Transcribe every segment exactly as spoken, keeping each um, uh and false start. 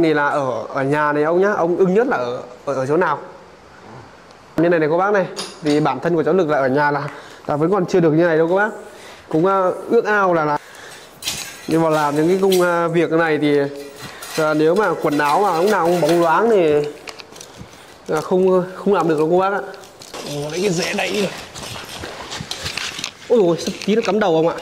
thì là ở ở nhà này ông nhá, ông ưng nhất là ở ở, ở chỗ nào? Như này này các bác này, vì bản thân của cháu Lực là ở nhà là là vẫn còn chưa được như này đâu các bác. Cũng uh, ước ao là là nhưng mà làm những cái công uh, việc này thì uh, nếu mà quần áo mà lúc nào cũng bóng loáng thì uh, không không làm được đâu các bác ạ. Ồ, lấy cái rễ đẩy rồi. Ôi ôi, sắp tí nó cắm đầu không ạ?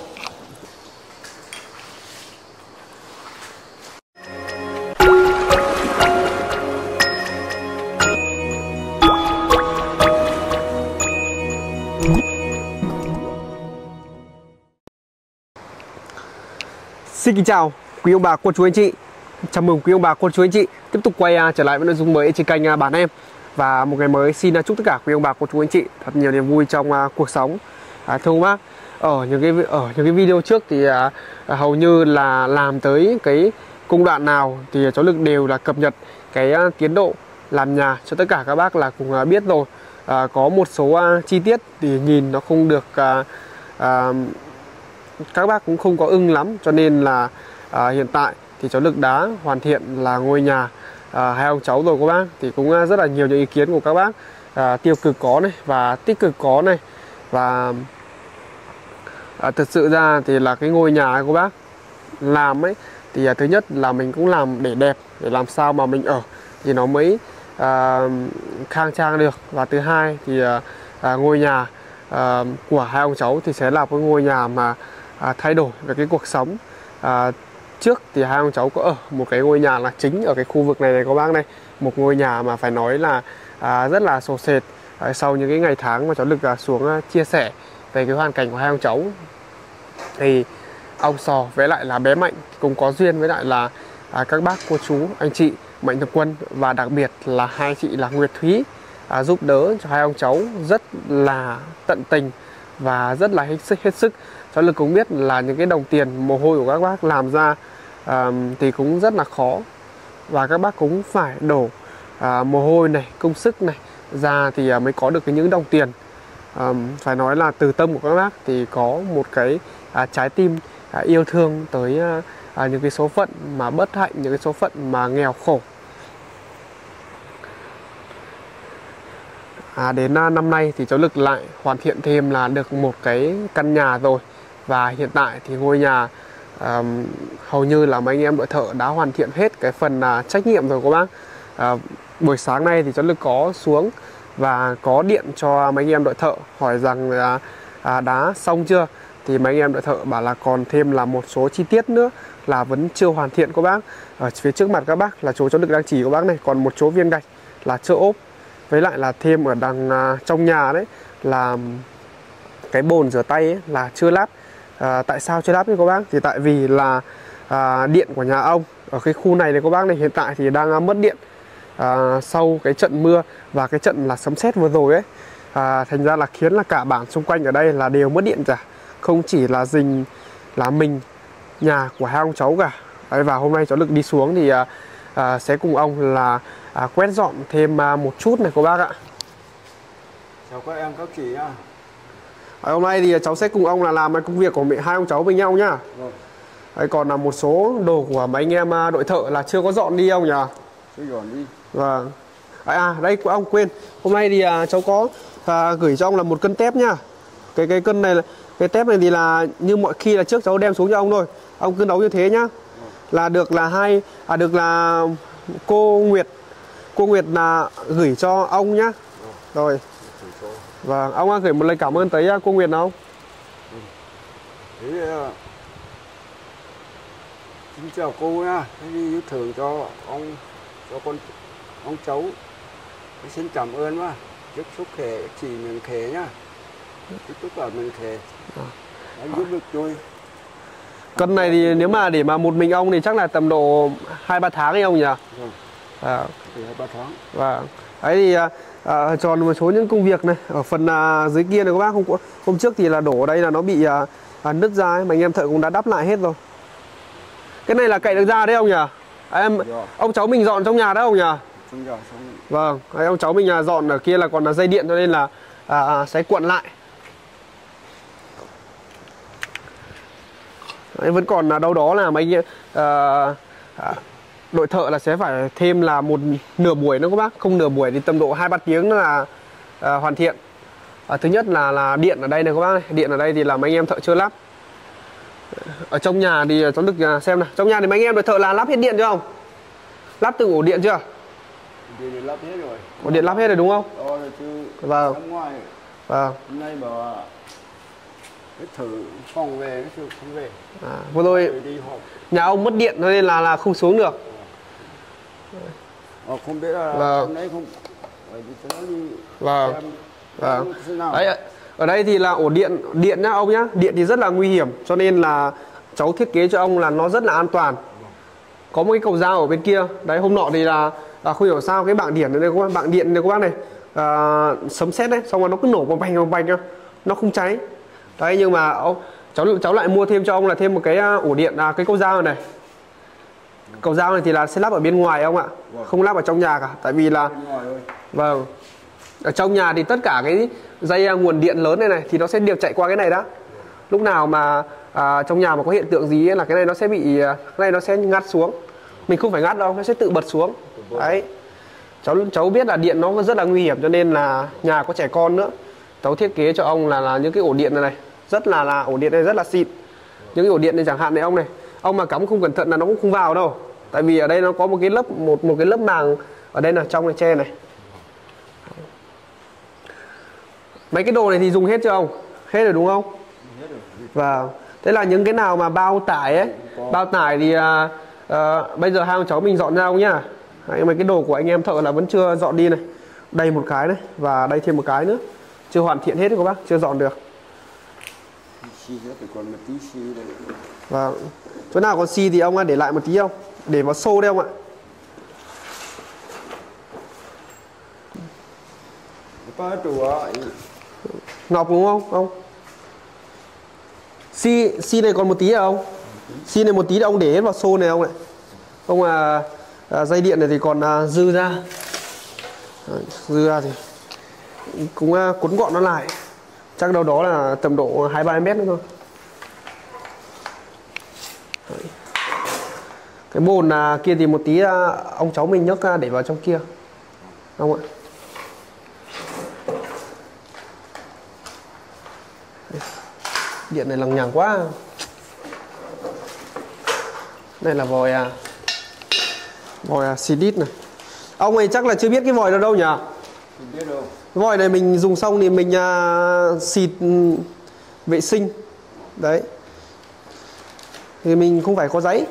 Xin kính chào quý ông bà cô chú anh chị. Chào mừng quý ông bà cô chú anh chị tiếp tục quay uh, trở lại với nội dung mới trên kênh uh, Bản Em. Và một ngày mới xin uh, chúc tất cả quý ông bà cô chú anh chị thật nhiều niềm vui trong uh, cuộc sống. À, thưa ông bác, ở những cái ở những cái video trước thì uh, hầu như là làm tới cái công đoạn nào thì cháu Lực đều là cập nhật cái uh, tiến độ làm nhà cho tất cả các bác là cũng uh, biết rồi. Uh, có một số uh, chi tiết thì nhìn nó không được uh, uh, các bác cũng không có ưng lắm, cho nên là à, hiện tại thì cháu Lực đã hoàn thiện là ngôi nhà à, hai ông cháu rồi các bác. Thì cũng rất là nhiều những ý kiến của các bác, à, tiêu cực có này và tích cực có này. Và à, thật sự ra thì là cái ngôi nhà của bác làm ấy thì à, thứ nhất là mình cũng làm để đẹp, để làm sao mà mình ở thì nó mới à, khang trang được. Và thứ hai thì à, à, ngôi nhà à, của hai ông cháu thì sẽ là cái ngôi nhà mà À, thay đổi về cái cuộc sống. à, Trước thì hai ông cháu có ở một cái ngôi nhà là chính ở cái khu vực này này các bác này, một ngôi nhà mà phải nói là à, rất là sồ sệt. à, Sau những cái ngày tháng mà cháu Lực à, xuống à, chia sẻ về cái hoàn cảnh của hai ông cháu thì ông Sò với lại là bé Mạnh cũng có duyên với lại là à, các bác cô chú anh chị Mạnh Thường Quân, và đặc biệt là hai chị là Nguyệt Thúy à, giúp đỡ cho hai ông cháu rất là tận tình và rất là hết sức hết sức. Cháu Lực cũng biết là những cái đồng tiền mồ hôi của các bác làm ra à, thì cũng rất là khó, và các bác cũng phải đổ à, mồ hôi này, công sức này ra thì à, mới có được cái những đồng tiền. à, Phải nói là từ tâm của các bác thì có một cái à, trái tim à, yêu thương tới à, à, những cái số phận mà bất hạnh, những cái số phận mà nghèo khổ. À, đến à, năm nay thì cháu Lực lại hoàn thiện thêm là được một cái căn nhà rồi. Và hiện tại thì ngôi nhà à, hầu như là mấy anh em đội thợ đã hoàn thiện hết cái phần à, trách nhiệm rồi các bác. à, Buổi sáng nay thì cháu Lực có xuống và có điện cho mấy anh em đội thợ hỏi rằng là à, đã xong chưa. Thì mấy anh em đội thợ bảo là còn thêm là một số chi tiết nữa là vẫn chưa hoàn thiện các bác. Ở phía trước mặt các bác là chỗ cháu Lực đang chỉ các bác này, còn một số viên gạch là chưa ốp. Với lại là thêm ở đằng à, trong nhà đấy là cái bồn rửa tay ấy, là chưa lắp. À, tại sao chưa lắp như các bác? Thì tại vì là à, điện của nhà ông ở cái khu này này các bác này hiện tại thì đang à, mất điện à, sau cái trận mưa và cái trận là sấm sét vừa rồi ấy. à, Thành ra là khiến là cả bản xung quanh ở đây là đều mất điện cả, không chỉ là dình là mình nhà của hai ông cháu cả. Đấy, và hôm nay cháu Lực đi xuống thì à, à, sẽ cùng ông là à, quét dọn thêm à, một chút này các bác ạ. Chào các em các chị nhá. À, hôm nay thì cháu sẽ cùng ông là làm cái công việc của hai ông cháu với nhau nhá. Vâng. Đấy, còn là một số đồ của mấy anh em đội thợ là chưa có dọn đi ông nhỉ? Chưa dọn đi. Vâng. À đây ông quên, hôm nay thì à, cháu có à, gửi cho ông là một cân tép nhá. Cái cái cân này là cái tép này thì là như mọi khi là trước cháu đem xuống cho ông thôi. Ông cứ nấu như thế nhá. Vâng. Là được là hai à được là cô Nguyệt cô Nguyệt là gửi cho ông nhá. Vâng. Rồi. Vâng, ông gửi một lời cảm ơn tới cô Nguyệt không? Ừ. Thế, uh, xin chào cô nha. Thế đi yêu thương cho ông, cho con, ông cháu. Thế xin cảm ơn quá. Chúc sức khỏe, chị mình khỏe nhá. Chúc tất cả mình khỏe. À. Anh giúp được tôi. Cân này thì nếu mà để mà một mình ông thì chắc là tầm độ hai ba tháng ấy ông nhỉ? Vâng. À. hai ba tháng. Vâng. Đấy thì à, tròn một số những công việc này ở phần à, dưới kia này các bác. Hôm, hôm trước thì là đổ ở đây là nó bị à, à, nứt ra ấy, mà anh em thợ cũng đã đắp lại hết rồi. Cái này là cậy được ra đấy ông nhỉ? À, em dạ. Ông cháu mình dọn trong nhà đó ông nhỉ? Trong nhà xong. Vâng, đấy, ông cháu mình à, dọn ở kia là còn là dây điện cho nên là à, à, sẽ cuộn lại. Đấy, vẫn còn là đâu đó là mấy à, à, đội thợ là sẽ phải thêm là một nửa buổi nữa các bác, không nửa buổi thì tầm độ hai ba tiếng nữa là à, hoàn thiện. À, thứ nhất là là điện ở đây này các bác này, điện ở đây thì là mấy anh em thợ chưa lắp. Ở trong nhà thì cháu được xem này, trong nhà thì mấy anh em đội thợ là lắp hết điện chưa không? Lắp từng ổ điện chưa? Điện lắp hết rồi. Ổ điện lắp hết rồi đúng không? Đó là chứ. Vâng. Năm ngoài. Vâng. Hôm nay bảo cái thử phòng về, cái thử không về. À, vừa rồi đi họp. Nhà ông mất điện nên là là không xuống được. Ờ, không biết là vâng. hôm nay không. Bởi vì nó đi vâng. xem. Vâng. Đấy, ở đây thì là ổ điện điện nhá ông nhá, điện thì rất là nguy hiểm cho nên là cháu thiết kế cho ông là nó rất là an toàn. Có một cái cầu dao ở bên kia. Đấy, hôm nọ thì là, là không hiểu sao cái bảng điện này các bác, bảng điện này các bác này à, sấm sét đấy, xong rồi nó cứ nổ bành bành bành nhá, nó không cháy. Đấy, nhưng mà ông cháu cháu lại mua thêm cho ông là thêm một cái ổ điện, à, cái cầu dao này. Cầu dao này thì là sẽ lắp ở bên ngoài ông ạ, không lắp ở trong nhà cả, tại vì là vâng, ở trong nhà thì tất cả cái dây nguồn điện lớn này này thì nó sẽ đều chạy qua cái này đó. Lúc nào mà à, trong nhà mà có hiện tượng gì ấy, là cái này nó sẽ bị, cái này nó sẽ ngắt xuống. Mình không phải ngắt đâu, nó sẽ tự bật xuống. Đấy, cháu cháu biết là điện nó rất là nguy hiểm cho nên là nhà có trẻ con nữa, cháu thiết kế cho ông là, là những cái ổ điện này này rất là là ổ điện này rất là xịn. Những cái ổ điện này chẳng hạn này ông này, ông mà cắm không cẩn thận là nó cũng không vào đâu, tại vì ở đây nó có một cái lớp một một cái lớp màng ở đây là trong này tre này. Mấy cái đồ này thì dùng hết chưa ông? Hết rồi đúng không? Và thế là những cái nào mà bao tải ấy, bao tải thì à, à, bây giờ hai ông cháu mình dọn ra ông nhá. Đấy, mấy cái đồ của anh em thợ là vẫn chưa dọn đi này. Đây một cái này và đây thêm một cái nữa, chưa hoàn thiện hết đấy các bác, chưa dọn được. Và chỗ nào còn xi thì ông để lại một tí không, để vào xô đấy ông ạ. Ngọc đúng không ông? Xi xi này còn một tí à ông? Xi này một tí là ông để hết vào xô này ông này. Ông à, à dây điện này thì còn à, dư ra. À, dư ra thì cũng à, cuốn gọn nó lại. Chắc đâu đó là tầm độ hai ba mét nữa thôi. Đấy. Cái bồn à, kia thì một tí à, ông cháu mình nhấc à, để vào trong kia. Ông ạ. Điện này lằng nhằng quá. Đây là vòi à, vòi à, xì đít này. Ông này chắc là chưa biết cái vòi đó đâu nhỉ? Không biết đâu. Cái vòi này mình dùng xong thì mình à, xịt vệ sinh. Đấy. Thì mình không phải có giấy.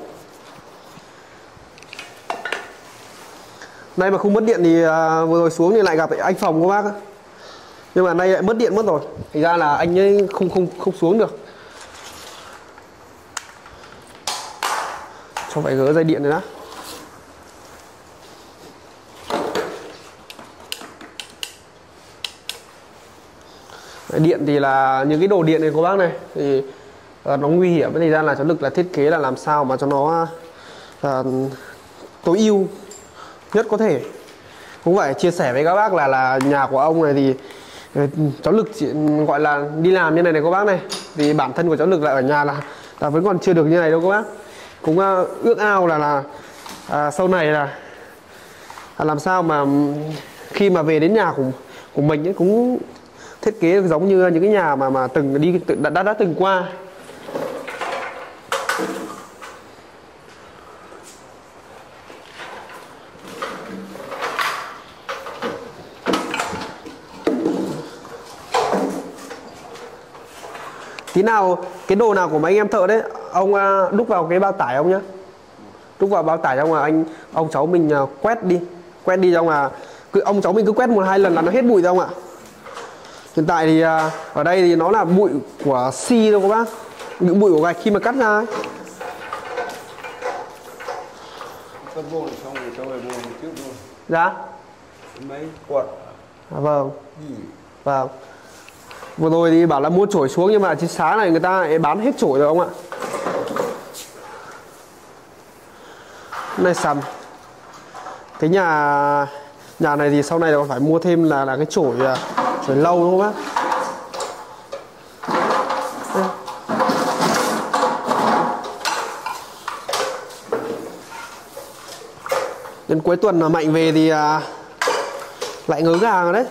Nay mà không mất điện thì à, vừa rồi xuống thì lại gặp anh Phòng của bác. Nhưng mà nay lại mất điện mất rồi, thành ra là anh ấy không không không xuống được. Cho phải gỡ dây điện này đã. Điện thì là những cái đồ điện này của bác này thì uh, nó nguy hiểm, thì ra là cháu Lực là thiết kế là làm sao mà cho nó uh, tối ưu nhất có thể. Cũng phải chia sẻ với các bác là là nhà của ông này thì cháu Lực chỉ, gọi là đi làm như này này các bác này, vì bản thân của cháu Lực là ở nhà là, là vẫn còn chưa được như này đâu các bác. Cũng uh, ước ao là là uh, sau này là, là làm sao mà khi mà về đến nhà của của mình ấy, cũng thiết kế giống như những cái nhà mà mà từng đi đã đã, đã từng qua. Tí nào cái đồ nào của mấy anh em thợ đấy ông uh, đúc vào cái bao tải ông nhá, đúc vào bao tải xong là anh ông cháu mình uh, quét đi quét đi xong là cứ ông cháu mình cứ quét một hai lần là nó hết bụi không ạ. Hiện tại thì uh, ở đây thì nó là bụi của xi đâu các bác, những bụi của gạch khi mà cắt ra ấy. Cắt vô xong rồi cho về mua một chút thôi. Dạ. Mấy quạt. À, vâng. Ừ. Vâng. Vừa rồi thì bảo là mua chổi xuống nhưng mà chiếc xá này người ta bán hết chổi rồi ông ạ. Này sầm. Cái nhà nhà này thì sau này còn phải mua thêm là là cái chổi chổi lâu đúng không bác? Đến cuối tuần mà Mạnh về thì à, lại ngớ gà rồi đấy.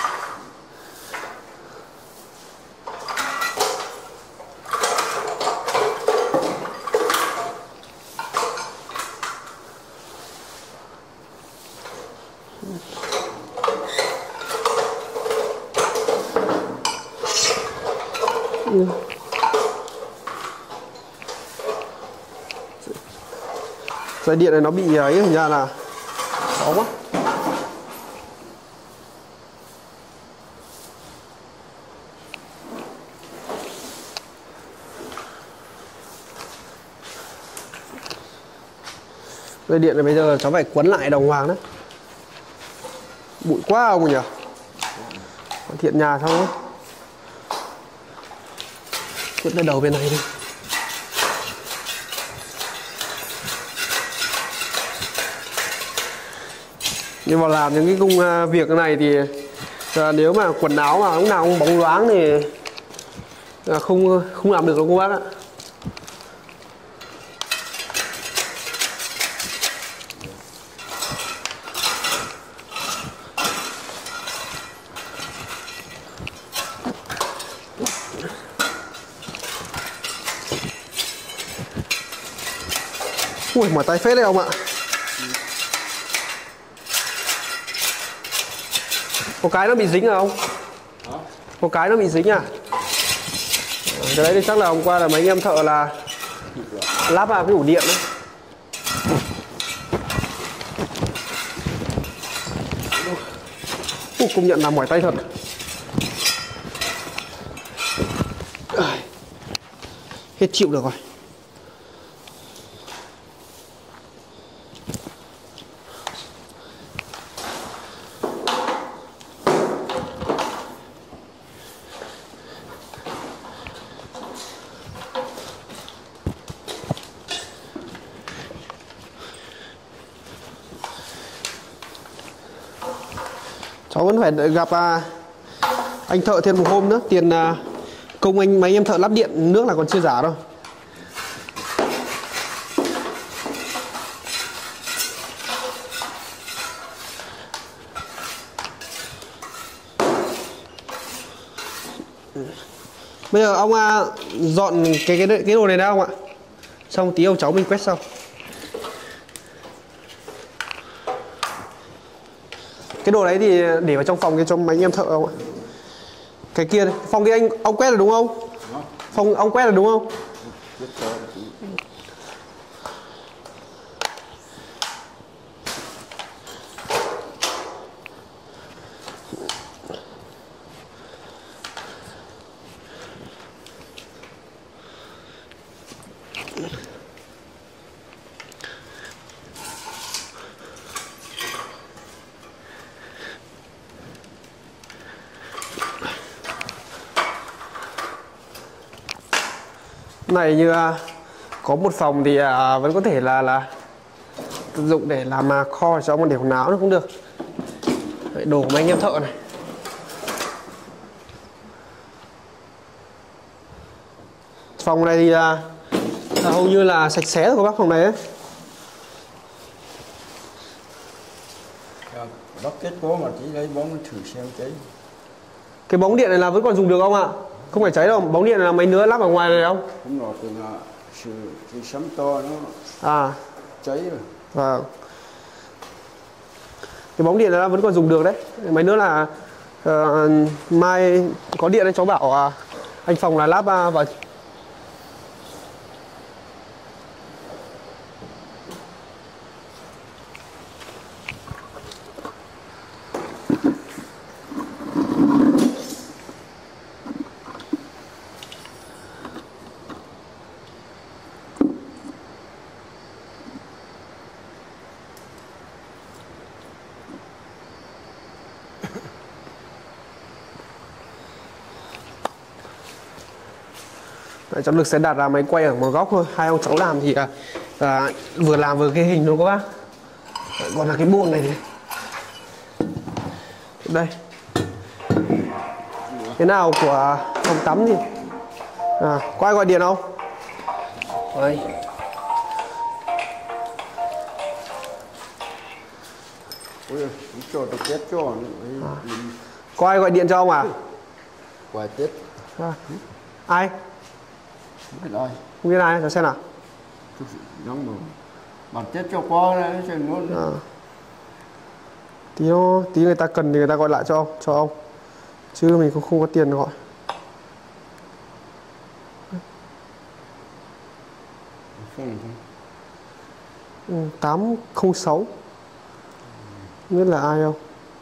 Ừ. Dây điện này nó bị ấy, hình ra là khó quá. Dây điện này bây giờ cháu phải quấn lại đồng hoàng đấy. Bụi quá không nhỉ? Hoàn thiện nhà xong ấy. Quấn cái đầu bên này đi. Nhưng mà làm những cái công việc này thì à, nếu mà quần áo mà lúc nào cũng bóng loáng thì à, không không làm được đâu các bác ạ. Ui, mỏi tay phết đấy ông ạ. Có cái nó bị dính à không? Có cái nó bị dính à? Cái đấy thì chắc là hôm qua là mấy anh em thợ là lắp vào cái ổ điện đấy. Ủa, công nhận là mỏi tay thật. Hết chịu được rồi. Cháu vẫn phải gặp à, anh thợ thêm một hôm nữa. Tiền à, công anh mấy em thợ lắp điện nước là còn chưa giả đâu. Bây giờ ông à, dọn cái cái cái đồ này ra không ạ? Xong tí ông cháu mình quét sau. Cái đồ đấy thì để vào trong phòng cái cho mấy anh em thợ không ạ? Cái kia đây. Phòng kia anh ông quét là đúng không? Phòng ông quét là đúng không? Này như à, có một phòng thì à, vẫn có thể là là dụng để làm à, kho cho ông để quần áo nó cũng được. Đấy, đồ của mấy anh em thợ này. Phòng này thì à, à, hầu như là sạch sẽ rồi các bác, phòng này ấy. Bác kết có mà chỉ lấy bóng thử xem cháy. Cái bóng điện này là vẫn còn dùng được không ạ? Không phải cháy đâu, bóng điện này là mấy nứa lắp ở ngoài này không? Không rồi, từ là sự cái sấm to nó À, cháy rồi. vâng. Cái bóng điện này là vẫn còn dùng được đấy. Mấy nữa là uh, mai có điện đấy cháu bảo uh, anh Phòng là lắp uh, vào. Đấy, cháu Lực sẽ đặt ra máy quay ở một góc thôi. Hai ông cháu làm thì à, à, vừa làm vừa cái hình luôn các bác. Đấy, còn là cái buồng này thì đây cái nào của phòng tắm thì à, có ai gọi điện không? Đây. ôi cho được chết cho À. Có ai gọi điện cho ông à? quả chết À. Ai? không biết ai Không biết ai, cho xem nào. giống mà bản chết cho qua đấy chứ nó À. Tí nó, tí người ta cần thì người ta gọi lại cho ông, cho ông. Chứ mình cũng không có tiền gọi. không Ừ, tám không sáu. Không biết là ai không?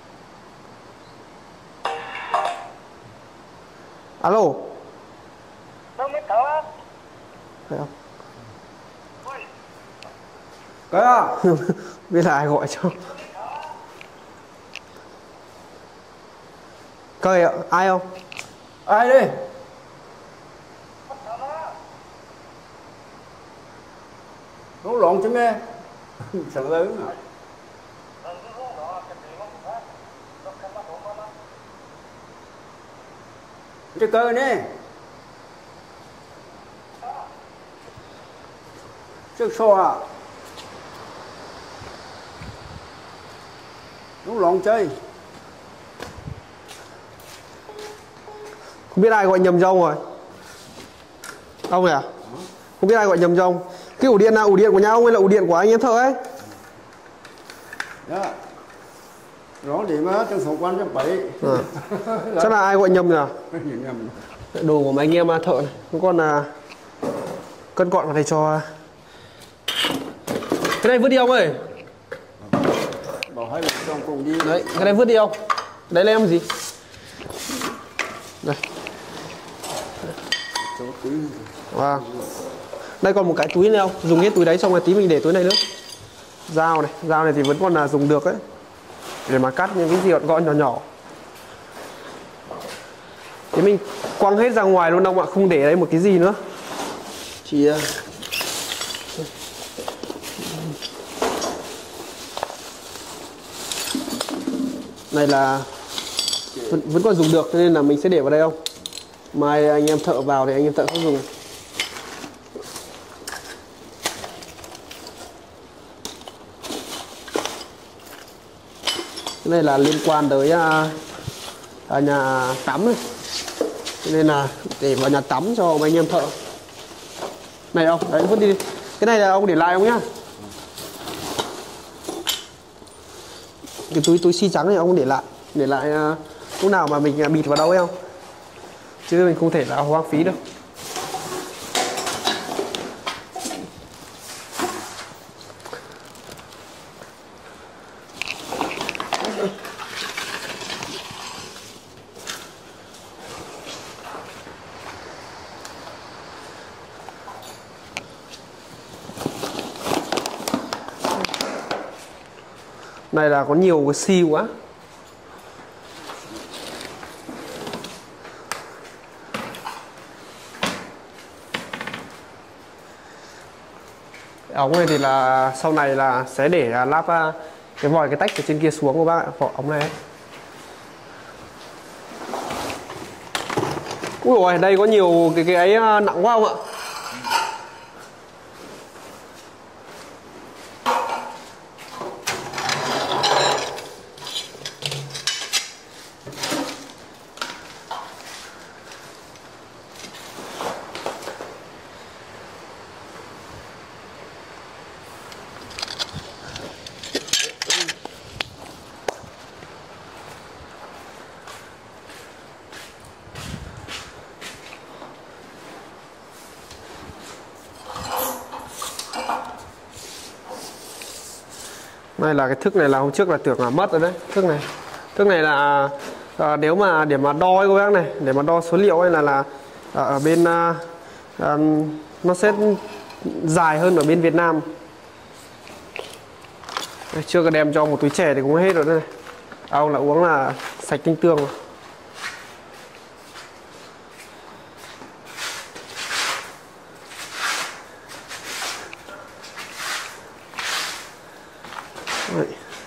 Alo. Phải không? cái à Biết là ai gọi cho. Coi ạ, ai không? ai đây nó lộn chứ nghe sợ lớn à cái cơ nè trước so à nó lộn chơi Không biết ai gọi nhầm cho ông rồi. Ông này à? Không biết ai gọi nhầm cho ông. Cái ổ điện là ổ điện của nhà ông hay là ổ điện của anh em thợ ấy? đó rõ điểm á trong phòng quan trong bảy À. Chắc là ai gọi nhầm rồi à? nhầm Đồ của mấy anh em thợ này. Không còn là cân gọn vào đây cho. Cái này vứt đi ông ơi. bảo hai vợ chồng cùng đi Đấy, cái này vứt đi ông. Đấy là em gì? Đây. cho quý Wow. Đây còn một cái túi này không? Dùng hết túi đấy xong rồi tí mình để túi này nữa. Dao này, dao này thì vẫn còn là dùng được đấy. Để mà cắt những cái gì gọn gọn nhỏ nhỏ. Thế mình quăng hết ra ngoài luôn ông ạ, không để đấy một cái gì nữa. Chỉ này là vẫn, vẫn còn dùng được nên là mình sẽ để vào đây không? Mai anh em thợ vào thì anh em thợ không dùng. Cái này là liên quan tới à, à, nhà tắm này. Cho nên là để vào nhà tắm cho mấy anh em thợ. Này ông, đấy vứt đi. Cái này là ông để lại ông nhá. Cái túi túi xi trắng này ông để lại, để lại à, lúc nào mà mình bịt vào đâu ấy không? Chứ mình không thể là hoang phí đâu. Này là có nhiều cái xi quá. Ống này thì là sau này là sẽ để lắp cái vòi cái tách ở trên kia xuống của bác ạ, vỏ ống này ấy. Ui dồi, đây có nhiều cái cái ấy nặng quá không ạ? Đây là cái thước này là hôm trước là tưởng là mất rồi đấy. Thước này thước này là à, nếu mà để mà đo các bác này, để mà đo số liệu ấy là là à, ở bên à, à, nó sẽ dài hơn ở bên Việt Nam. Đây, chưa có đem cho một túi chè thì cũng hết rồi đây. À, ông là uống là sạch tinh tương rồi. Đấy.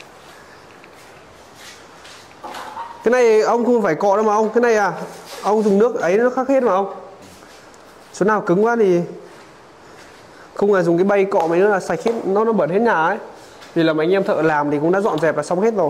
Cái này ông không phải cọ đâu mà ông, cái này à ông dùng nước ấy nó khác hết mà ông. Số nào cứng quá thì không là dùng cái bay cọ mấy nữa là sạch hết, nó nó bẩn hết nhà ấy. Vì là mấy anh em thợ làm thì cũng đã dọn dẹp là xong hết rồi.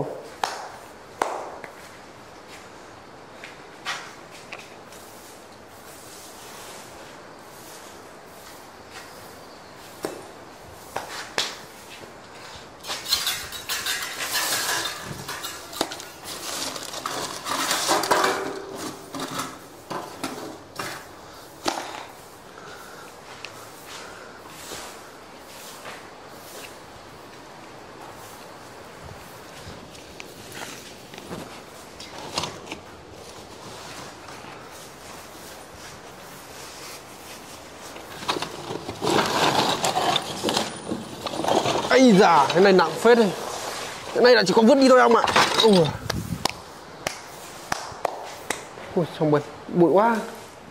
Ây da, cái này nặng phết đây. Cái này là chỉ có vứt đi thôi ông ạ. Ui, Ui trong bụi, bụi quá.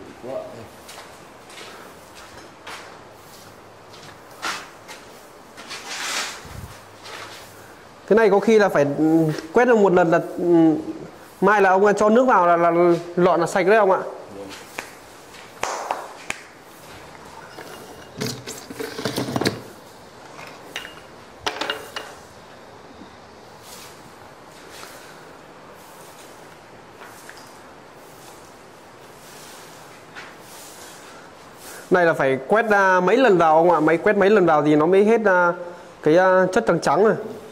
Cái này có khi là phải quét được một lần là mai là ông cho nước vào là, là lọn là sạch đấy ông ạ. Này là phải quét uh, mấy lần vào ông ạ, mấy quét mấy lần vào thì nó mới hết uh, cái uh, chất trắng trắng này.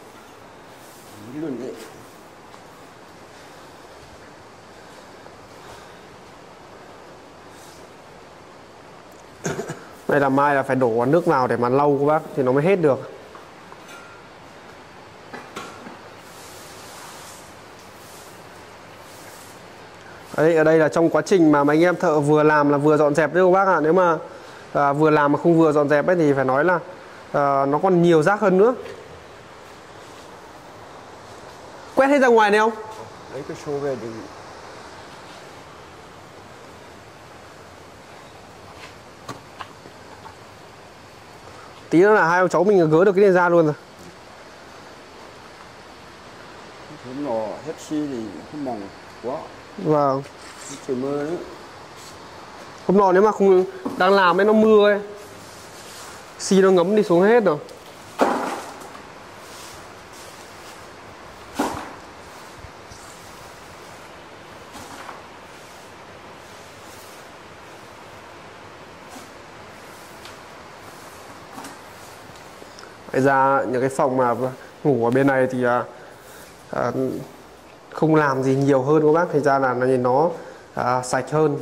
Đây là mai là phải đổ nước vào để mà lau các bác thì nó mới hết được. Đấy, ở đây là trong quá trình mà mấy anh em thợ vừa làm là vừa dọn dẹp đấy các bác ạ. Nếu mà à, vừa làm mà không vừa dọn dẹp ấy thì phải nói là à, nó còn nhiều rác hơn nữa. Quét hết ra ngoài này không? Lấy cái xô về thì... Tí nữa là hai ông cháu mình gỡ được cái này ra luôn rồi. Hôm nọ hết xi thì không mỏng quá. Vâng. Trời mưa đấy. Hôm nọ nếu mà không đang làm ấy nó mưa ấy, xi nó ngấm đi xuống hết rồi. Ngoài ra những cái phòng mà ngủ ở bên này thì à, à, không làm gì nhiều hơn các bác, thành ra là nhìn nó à, sạch hơn.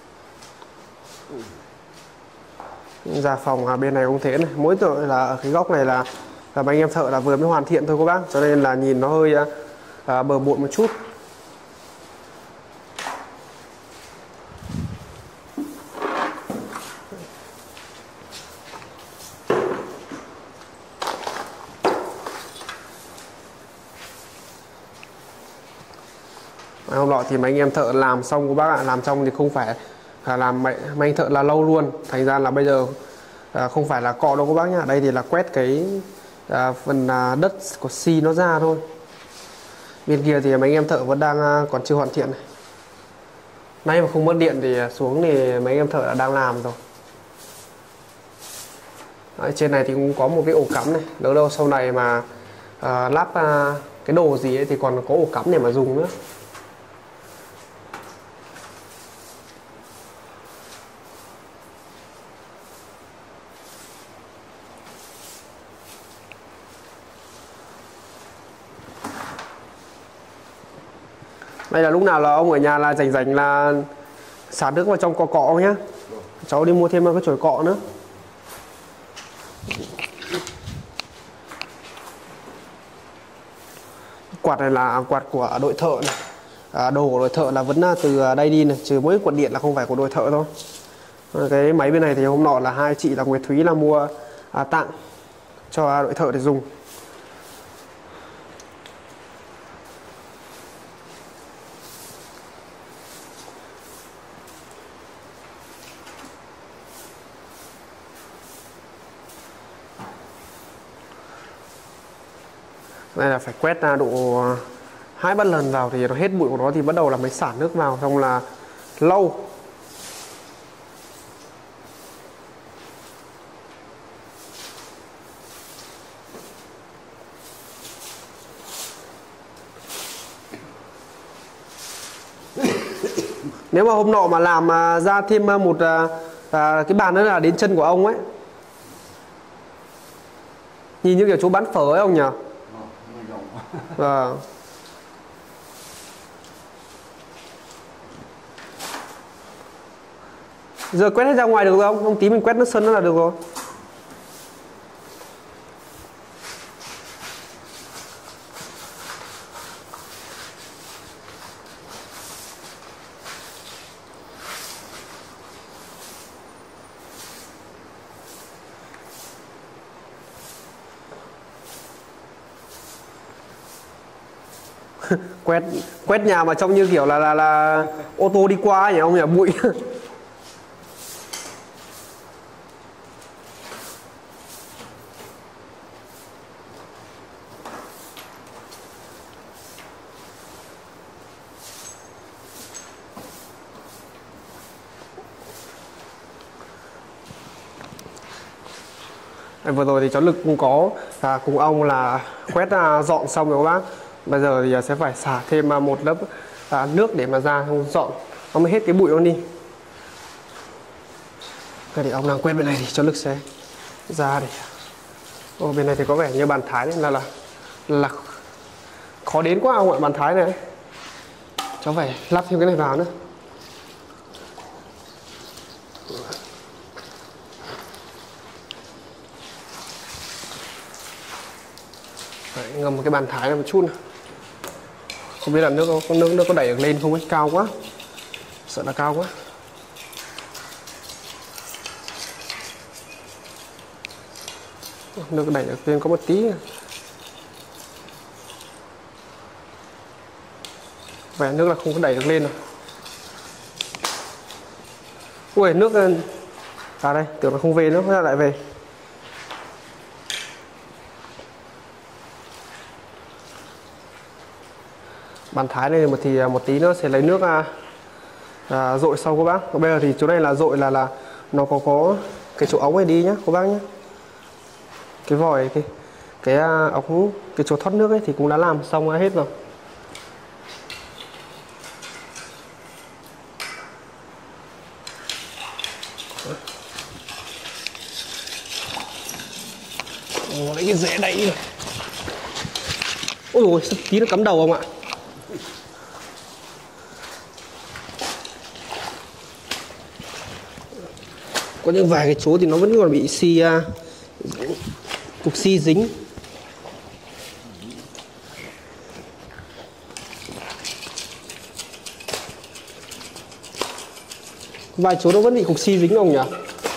Ra phòng à, bên này cũng thế này, mỗi tội là ở cái góc này là, là anh em thợ là vừa mới hoàn thiện thôi các bác, cho nên là nhìn nó hơi à, à, bừa bộn một chút. Hôm nọ thì mấy anh em thợ làm xong các bác ạ, làm xong thì không phải là làm mấy, mấy anh thợ là lâu luôn, thành ra là bây giờ à, không phải là cọ đâu các bác nhá. Đây thì là quét cái à, phần à, đất của xi nó ra thôi. Bên kia thì mấy anh em thợ vẫn đang à, còn chưa hoàn thiện này. Nay mà không mất điện thì xuống thì mấy anh em thợ là đang làm rồi. Đấy, trên này thì cũng có một cái ổ cắm này, đâu đâu sau này mà à, lắp à, cái đồ gì ấy thì còn có ổ cắm để mà dùng nữa. Đây là lúc nào là ông ở nhà là rảnh rảnh là xả nước vào trong cọ cọ nhá. Cháu đi mua thêm cái chổi cọ nữa. Quạt này là quạt của đội thợ này. À, đồ của đội thợ là vẫn từ đây đi này, trừ mỗi quạt điện là không phải của đội thợ thôi. Cái máy bên này thì hôm nọ là hai chị là Nguyệt Thúy là mua à, tặng cho đội thợ để dùng. Đây là phải quét ra độ hai ba lần vào thì nó hết bụi của nó thì bắt đầu là mới xả nước vào, xong là lâu. Nếu mà hôm nọ mà làm mà ra thêm một à, à, cái bàn nữa là đến chân của ông ấy. Nhìn như kiểu chú bán phở ấy ông nhỉ? Vâng. Giờ quét hết ra ngoài được không? Ông tí mình quét nước sân nó là được rồi. quét quét nhà mà trông như kiểu là là là ô tô đi qua nhỉ ông nhỉ, bụi. Vừa rồi thì cháu Lực cũng có à, cùng ông là quét à, dọn xong rồi các bác. Bây giờ thì sẽ phải xả thêm à, một lớp à, nước để mà ra không dọn nó mới hết cái bụi nó đi. Thế thì ông đang quét bên này thì cháu Lực sẽ ra để. Ô, bên này thì có vẻ như bàn thái nên là là là khó đến quá ông ạ, bàn thái này. Cháu phải lắp thêm cái này vào nữa. Đấy, ngầm một cái bàn thái này một chút này. Không biết là nước có nước nước có đẩy được lên không ấy, cao quá, sợ là cao quá. Nước đẩy được lên có một tí này. Vẻ nước là không có đẩy được lên rồi. Ui, nước à đây, tưởng là không về nữa, ra lại về. Bàn thái này một thì một tí nữa sẽ lấy nước à, à, dội sau các bác. Bây giờ thì chỗ này là dội là là nó có có cái chỗ ống này đi nhá các bác nhé. Cái vòi cái cái ống cái chỗ thoát nước ấy thì cũng đã làm xong hết rồi. Ồ, lấy cái rễ đậy rồi. Ôi ôi, tí nó cắm đầu không ạ? Có những vài cái chỗ thì nó vẫn còn bị xi uh, cục xi dính. Vài chỗ nó vẫn bị cục xi dính không nhỉ?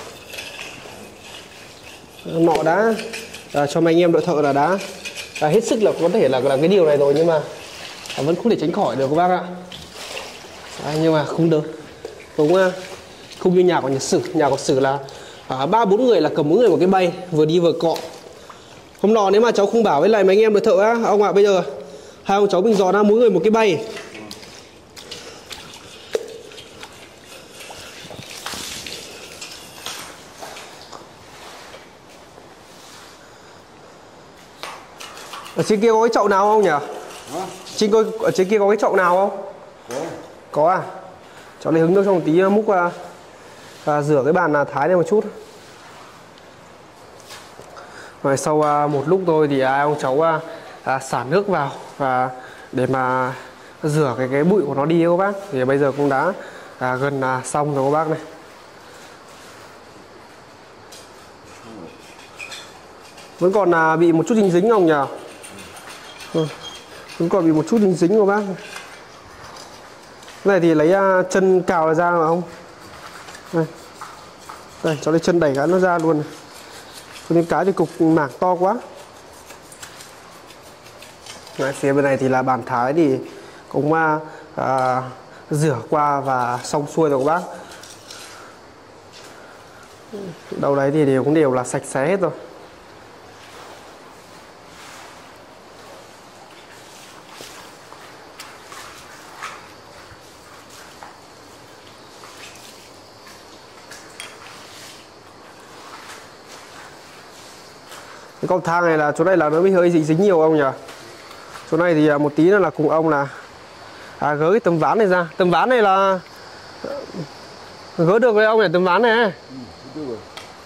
Nọ đã à, cho mấy anh em đội thợ là đã à, hết sức là có thể là là cái điều này rồi, nhưng mà à, vẫn không thể tránh khỏi được các bác ạ. À, nhưng mà không được, cũng uh, không như nhà của nhà Sử. Nhà của Sử là ba à, bốn người là cầm mỗi người một cái bay, vừa đi vừa cọ. Hôm nọ nếu mà cháu không bảo với lại mấy anh em đội thợ á, ông ạ, à, bây giờ hai ông cháu mình dò ra mỗi người một cái bay. Ở trên kia có cái chậu nào không nhỉ? Hả? Trên coi ở trên kia có cái chậu nào không? Có. Có à? Cháu lấy hứng nước trong một tí múc và, và rửa cái bàn thái này một chút. Rồi sau à, một lúc thôi thì à, ông cháu à, à, xả nước vào và để mà rửa cái cái bụi của nó đi các bác. Thì bây giờ cũng đã à, gần à, xong rồi các bác này. Vẫn còn à, bị một chút dính dính không nhỉ? Ừ. Vẫn còn bị một chút dính dính của bác. Cái này thì lấy uh, chân cào ra mà không? Đây, đây cháu lấy chân đẩy cái nó ra luôn này. Có những cái thì cục mảng to quá. Đấy, phía bên này thì là bàn thái thì cũng uh, uh, rửa qua và xong xuôi rồi các bác. Đâu đấy thì đều cũng đều là sạch sẽ hết rồi. Cái con thang này là chỗ này là nó bị hơi dính dính nhiều ông nhỉ. Chỗ này thì một tí nữa là cùng ông là à, gỡ cái tấm ván này ra. Tấm ván này là Gỡ được với ông này tấm ván này. Ừ, được rồi.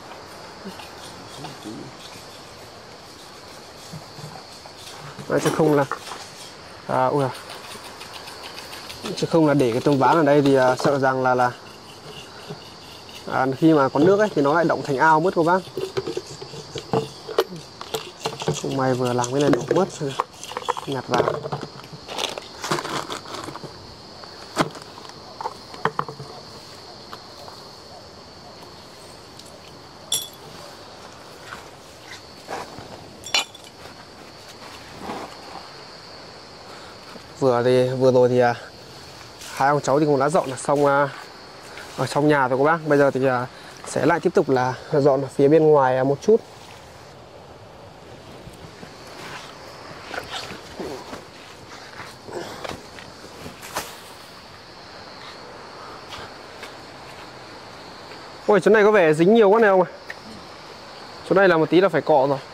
Đấy, chứ không là à, ui à. Chứ không là để cái tấm ván ở đây thì à, sợ rằng là là à, khi mà có nước ấy thì nó lại động thành ao mất cô bác. Không may vừa làm cái này đổ mất rồi. Nhặt vào. Vừa thì vừa rồi thì à, hai ông cháu thì cũng đã dọn là xong à, ở trong nhà rồi các bác. Bây giờ thì à, sẽ lại tiếp tục là dọn ở phía bên ngoài à, một chút. Ôi chỗ này có vẻ dính nhiều quá này ông ạ. Chỗ này là một tí là phải cọ rồi.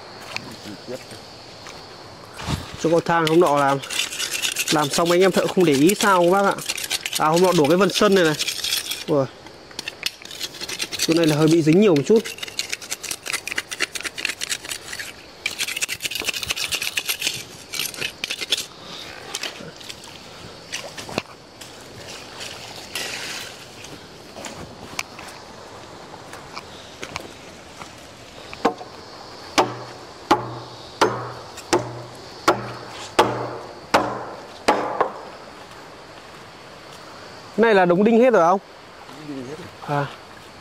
Chỗ cầu thang hôm nọ làm làm xong anh em thợ không để ý sao các bác ạ. À hôm nọ đổ cái vân sân này này. Ủa. Chỗ này là hơi bị dính nhiều một chút. Cái này là đống đinh hết rồi không? Đinh hết rồi. À.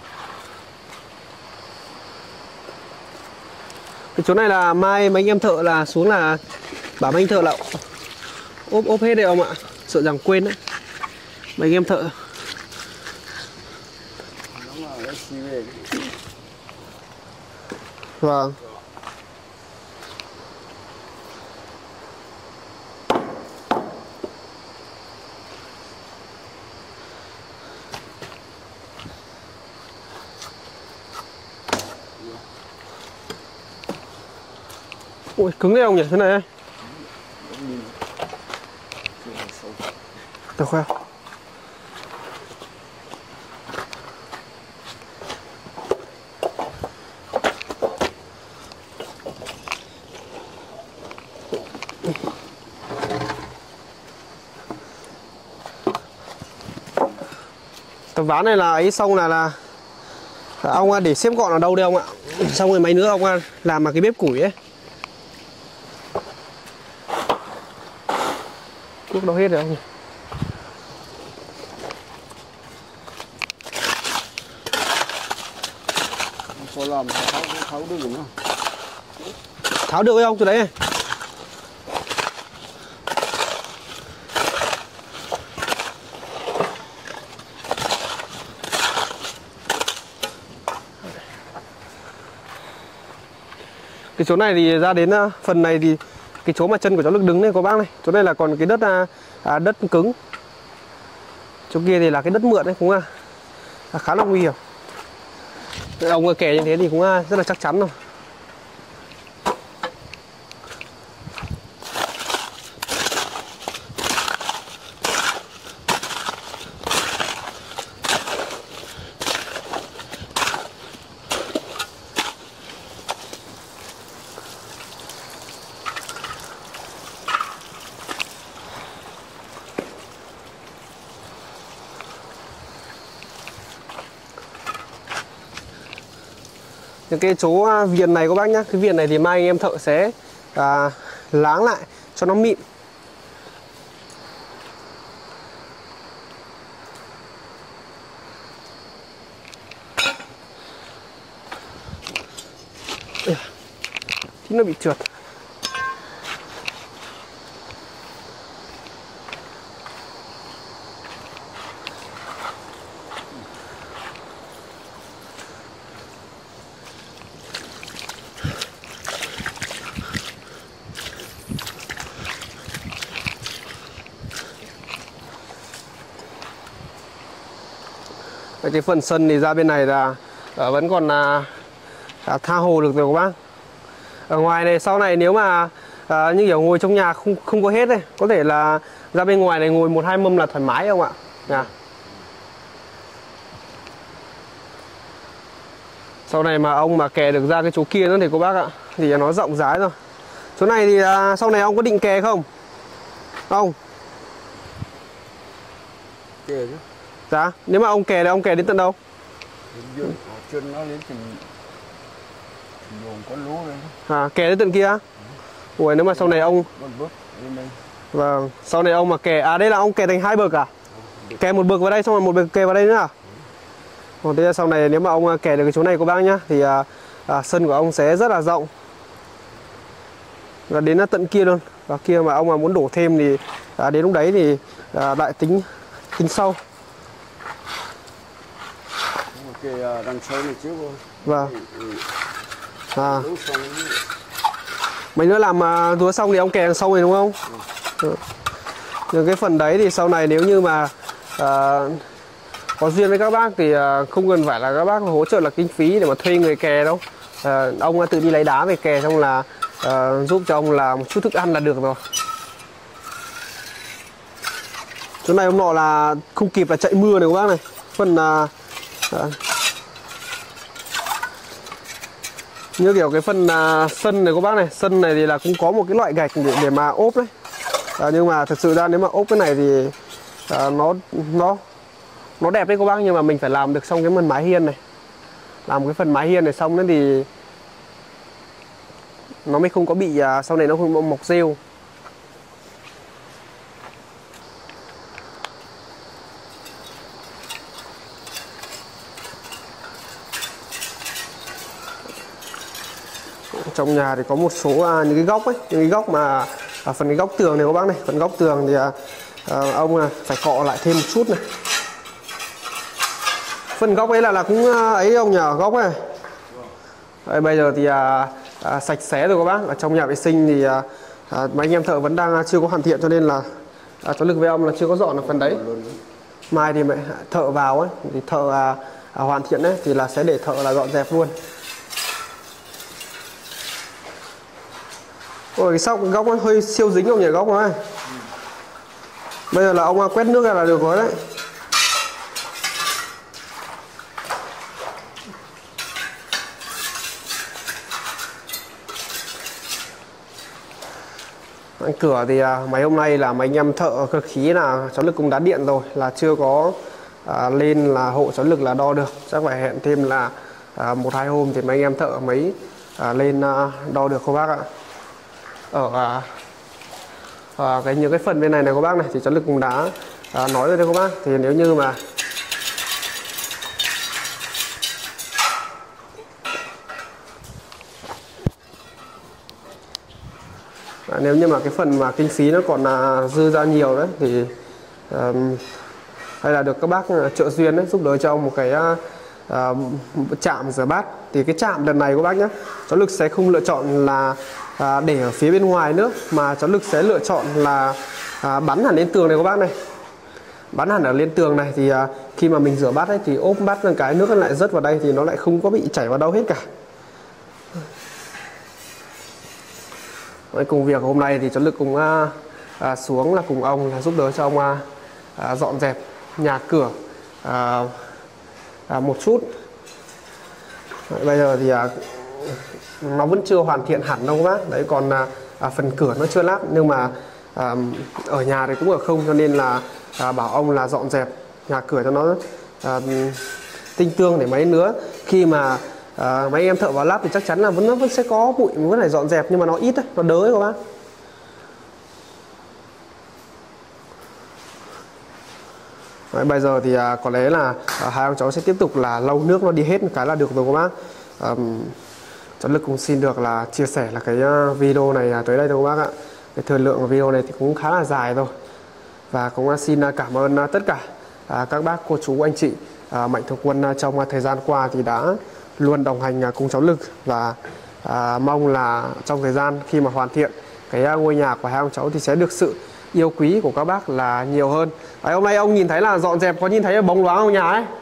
Cái chỗ này là mai mấy anh em thợ là xuống là bảo mấy anh thợ là ốp ốp hết đấy ông ạ. Sợ rằng quên đấy. Mấy anh em thợ. Nó là cái xi về. Vâng. Ui cứng đấy ông nhỉ, thế này ấy. Được không? Tấm ván này là ấy xong là là ông để xếp gọn ở đâu đây ông ạ? Xong rồi mấy nữa ông làm mà cái bếp củi ấy. Thuốc đâu hết rồi ông nhỉ? Có làm tháo tháo được không? Tháo được không? Từ đấy này. Cái chỗ này thì ra đến phần này thì cái chỗ mà chân của cháu Lực đứng này có bác này, chỗ này là còn cái đất à, đất cứng, chỗ kia thì là cái đất mượn đấy, cũng là, là khá là nguy hiểm. Ông kể như thế thì cũng rất là chắc chắn rồi. Những cái chỗ viền này các bác nhá, cái viền này thì mai anh em thợ sẽ à, láng lại cho nó mịn. Thì nó bị trượt. Cái phần sân thì ra bên này là uh, vẫn còn là uh, tha hồ được rồi các bác. Ở ngoài này sau này nếu mà uh, như kiểu ngồi trong nhà không không có hết đây, có thể là ra bên ngoài này ngồi một hai mâm là thoải mái không ạ? Yeah. Sau này mà ông mà kè được ra cái chỗ kia nữa thì cô bác ạ, thì nó rộng rãi rồi. Chỗ này thì à, sau này ông có định kè không? Không. Kè chứ. Dạ, nếu mà ông kè thì ông kè đến tận đâu? Đến chân nó đến từng vùng con lúa đây. À, kè đến tận kia á? Ủa, nếu mà sau này ông đây. Vâng, sau này ông mà kè, à đây là ông kè thành hai bậc à? Kè một bậc vào đây xong rồi một bậc kè vào đây nữa à? Còn thế là sau này nếu mà ông kè được cái chỗ này cô bác nhá, thì à, à, sân của ông sẽ rất là rộng và đến tận kia luôn. Và kia mà ông mà muốn đổ thêm thì à, đến lúc đấy thì à, lại tính tính sau. Kè đằng sau này trước thôi. Vâng. À. Mấy nữa làm à, lúa xong thì ông kè đằng sau này đúng không? Ừ. Nhưng cái phần đấy thì sau này nếu như mà à, có duyên với các bác thì à, không cần phải là các bác hỗ trợ là kinh phí để mà thuê người kè đâu. À, ông tự đi lấy đá về kè xong là à, giúp cho ông là một chút thức ăn là được rồi. Chỗ này hôm nọ là không kịp là chạy mưa này các bác này. Phần à, à, như kiểu cái phần à, sân này các bác này, sân này thì là cũng có một cái loại gạch để, để mà ốp đấy. À, nhưng mà thật sự ra nếu mà ốp cái này thì à, nó nó nó đẹp đấy các bác, nhưng mà mình phải làm được xong cái phần mái hiên này, làm cái phần mái hiên này xong nữa thì nó mới không có bị à, sau này nó không mọc rêu. Trong nhà thì có một số à, những cái góc ấy, những cái góc mà à, phần cái góc tường này các bác này, phần góc tường thì à, à, ông à, phải cọ lại thêm một chút này. Phần góc ấy là là cũng à, ấy ông nhờ góc này. Đấy, bây giờ thì à, à, sạch sẽ rồi các bác. Ở trong nhà vệ sinh thì à, à, mấy anh em thợ vẫn đang chưa có hoàn thiện cho nên là à, cháu Lực với ông là chưa có dọn được phần đấy. Mai thì mẹ thợ vào ấy thì thợ à, à, hoàn thiện đấy thì là sẽ để thợ là dọn dẹp luôn. Ôi cái sóc cái góc nó hơi siêu dính không nhỉ góc này. Bây giờ là ông quét nước ra là được rồi đấy. Anh cửa thì à, mấy hôm nay là mấy anh em thợ cơ khí là cháu Lực cũng đã điện rồi, là chưa có à, lên là hộ cháu Lực là đo được, chắc phải hẹn thêm là à, một hai hôm thì mấy anh em thợ mới à, lên à, đo được các bác ạ. Ở à, à, cái những cái phần bên này này các bác này thì cháu Lực cũng đã à, nói rồi đấy các bác, thì nếu như mà à, nếu như mà cái phần mà kinh phí nó còn là dư ra nhiều đấy thì à, hay là được các bác trợ duyên đấy giúp đỡ cho ông một cái à, chạm rửa bát. Thì cái chạm lần này các bác nhé, cháu Lực sẽ không lựa chọn là à, để ở phía bên ngoài nữa, mà cháu Lực sẽ lựa chọn là à, bắn hẳn lên tường này các bác này, bắn hẳn ở lên tường này thì à, khi mà mình rửa bát ấy thì ốp bát lên cái nước nó lại rớt vào đây thì nó lại không có bị chảy vào đâu hết cả. Với công việc hôm nay thì cháu Lực cũng à, à, xuống là cùng ông là giúp đỡ cho ông à, à, dọn dẹp nhà cửa à, à, một chút. Bây giờ thì à, nó vẫn chưa hoàn thiện hẳn đâu các bác. Đấy còn à, à, phần cửa nó chưa lắp, nhưng mà à, ở nhà thì cũng ở không, cho nên là à, bảo ông là dọn dẹp nhà cửa cho nó à, tinh tương để mấy nữa khi mà à, mấy em thợ vào lắp thì chắc chắn là vẫn nó vẫn sẽ có bụi, vẫn phải dọn dẹp nhưng mà nó ít đấy, nó đỡ đấy các bác. Đấy, bây giờ thì à, có lẽ là à, hai ông cháu sẽ tiếp tục là lau nước nó đi hết một cái là được rồi các bác. À, cháu Lực cũng xin được là chia sẻ là cái video này tới đây thôi các bác ạ. Cái thời lượng của video này thì cũng khá là dài rồi, và cũng xin cảm ơn tất cả à, các bác cô chú anh chị à, mạnh thường quân trong thời gian qua thì đã luôn đồng hành cùng cháu Lực, và à, mong là trong thời gian khi mà hoàn thiện cái ngôi nhà của hai ông cháu thì sẽ được sự yêu quý của các bác là nhiều hơn. Đấy, hôm nay ông nhìn thấy là dọn dẹp, có nhìn thấy bóng loáng trong nhà ấy.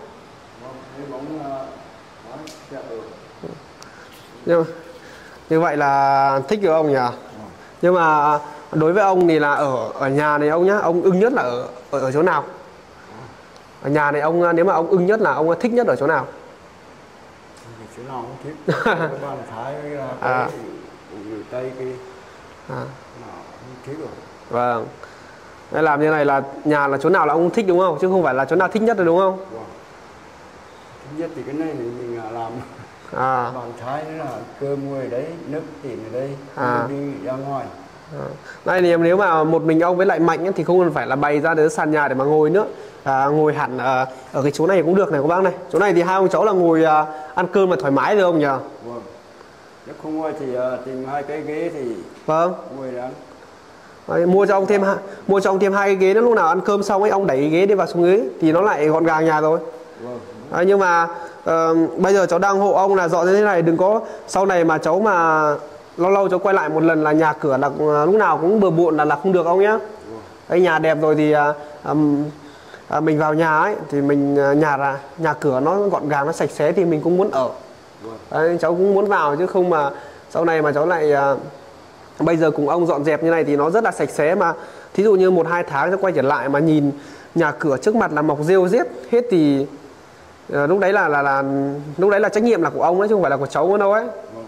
như, như vậy là thích được ông nhỉ. Nhưng mà đối với ông thì là ở ở nhà này ông nhá, ông ưng nhất là ở ở, ở chỗ nào? Ở nhà này ông nếu mà ông ưng nhất là ông thích nhất ở chỗ nào? chỗ nào cũng thích. Cái bàn thái với là cái À. người Tây kia À. nào không thích rồi. Vâng. Đây làm như này là nhà là chỗ nào là ông thích đúng không? Chứ không phải là chỗ nào thích nhất rồi đúng không? Vâng. Thứ nhất thì cái này thì mình làm À. bàn thái nữa là cơm ngồi ở đấy, nước tìm ở đây, À. đi ra ngoài. À. Đây thì nếu mà một mình ông với lại Mạnh ấy, thì không cần phải là bày ra đến sàn nhà để mà ngồi nữa. À, ngồi hẳn à, ở cái chỗ này cũng được này các bác này. Chỗ này thì hai ông cháu là ngồi à, ăn cơm mà thoải mái được không nhỉ? Vâng. Nếu không ngồi thì uh, tìm hai cái ghế thì Vâng. ngồi ăn. Đấy, mua cho ông thêm hai- mua cho ông thêm hai cái ghế nữa, lúc nào ăn cơm xong ấy ông đẩy cái ghế đi vào xuống ghế thì nó lại gọn gàng nhà rồi. Vâng. Đấy, nhưng mà ờ, bây giờ cháu đang hộ ông là dọn như thế này, đừng có sau này mà cháu mà lâu lâu cháu quay lại một lần là nhà cửa là ờ, lúc nào cũng bừa bộn là là không được ông nhá. Đấy, nhà đẹp rồi thì à, ừm, à, mình vào nhà ấy thì mình à, nhà là nhà cửa nó gọn gàng nó sạch sẽ thì mình cũng muốn ở. Đấy, cháu cũng muốn vào chứ không mà sau này mà cháu lại à, bây giờ cùng ông dọn dẹp như này thì nó rất là sạch sẽ, mà thí dụ như một hai tháng cháu quay trở lại mà nhìn nhà cửa trước mặt là mọc rêu riết hết thì à, lúc đấy là là là lúc đấy là trách nhiệm là của ông đấy chứ không phải là của cháu nữa đâu ấy. Vâng.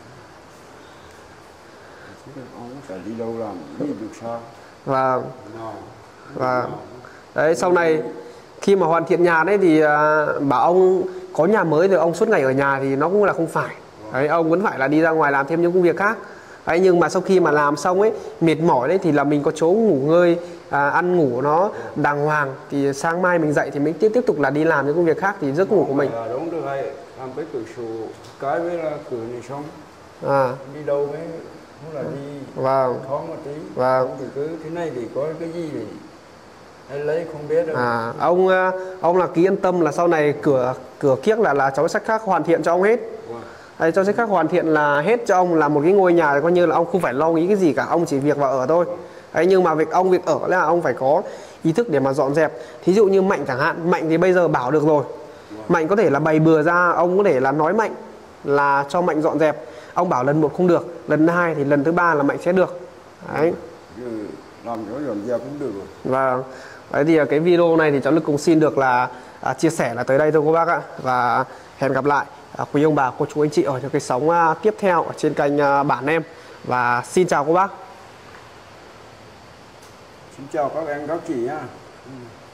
Chứ ông phải đi đâu làm đi được sao? Và Nào. và đấy sau này khi mà hoàn thiện nhà đấy thì à, bảo ông có nhà mới rồi ông suốt ngày ở nhà thì nó cũng là không phải. Đấy, ông vẫn phải là đi ra ngoài làm thêm những công việc khác. Đấy, nhưng mà sau khi mà làm xong ấy mệt mỏi đấy thì là mình có chỗ ngủ ngơi, à, ăn ngủ nó đàng hoàng thì sáng mai mình dậy thì mình tiếp tiếp tục là đi làm những công việc khác thì giấc ngủ của mình. Là đúng được hay làm cái cửa sổ cái với là cửa này xong À. đi đâu với cũng là đi Vâng. thoáng một tí. Vâng. Không thì cứ thế này thì có cái gì thì hay lấy không biết đâu. À, ông ông là cứ yên tâm là sau này cửa cửa kiếc là là cháu sẽ khác hoàn thiện cho ông hết. Wow. Đây, cháu sẽ khác hoàn thiện là hết cho ông là một cái ngôi nhà coi như là ông không phải lo nghĩ cái gì cả, ông chỉ việc vào ở thôi. Đấy, nhưng mà việc ông việc ở là ông phải có ý thức để mà dọn dẹp. Thí dụ như Mạnh chẳng hạn, Mạnh thì bây giờ bảo được rồi. Mạnh có thể là bày bừa ra, ông có thể là nói Mạnh là cho Mạnh dọn dẹp. Ông bảo lần một không được, lần hai thì lần thứ ba là Mạnh sẽ được. Đấy. Giờ làm cho dọn dẹp cũng được rồi. Vâng. Đấy thì cái video này thì cháu Lực cũng xin được là à, chia sẻ là tới đây thôi các bác ạ. Và hẹn gặp lại à, quý ông bà, cô chú anh chị ở những cái sóng à, tiếp theo ở trên kênh à, Bản Em. Và xin chào các bác. Xin chào các em các chị nhá. Ừ.